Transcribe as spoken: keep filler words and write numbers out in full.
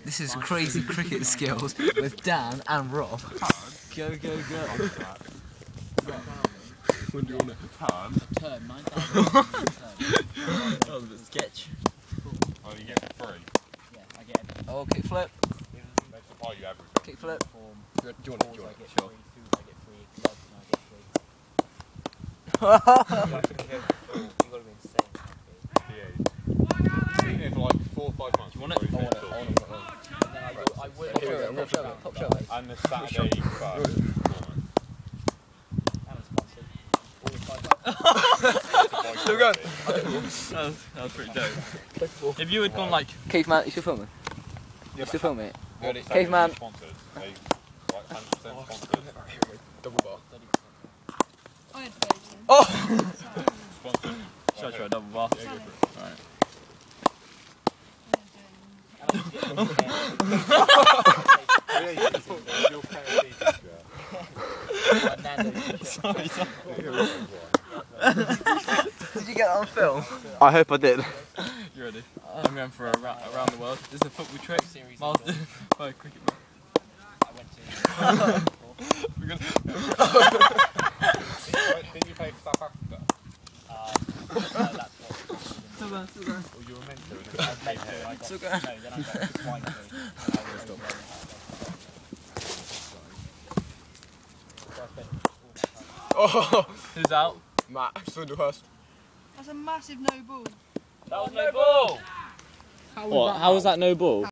This is crazy cricket skills with Dan and Rob. Go, go, go. When do you want it? Turn. Turn, nine thousand. That was a bit sketch. Oh, you get it for free. Yeah, I get it. Oh, kick flip. They supply you everything. Kick flip. Form. Do you want it? Do you want it? Sure. Food I get free, gloves I get free. You gotta be insane. Yeah. Seen it for like four or five months. You want it? before I want you it. take I it. want it. And then I will, I will. Top show, top show, top show. And the Saturday first. And it's sponsored. All five Still going. That was, that was pretty dope. If you had gone like... Caveman, you still filming? You still filming it? Caveman. Caveman. Sponsored. They like one hundred percent sponsored. Double bar. I had those. Oh! Sponsored. Should I try a double bar? Yeah, go for it. Alright. Yeah, you can see your K F C t-shirt. Sorry, sorry. Did you get that on film? I hope I did. You ready? I'm going for a ra around the world. This is a football trick. Miles did. Oh, cricket ball. I went to. We're gonna... Didn't you play for South Africa? Uh, no, that's what. Still there, still there. Or you were meant to? And I then was meant to, and I got. Still No, going. then I got swine flu. And I was still very So I spent all my time. Oh, Who's out? Matt, still do hers. That's a massive no ball. That was no ball! What? How was that no ball?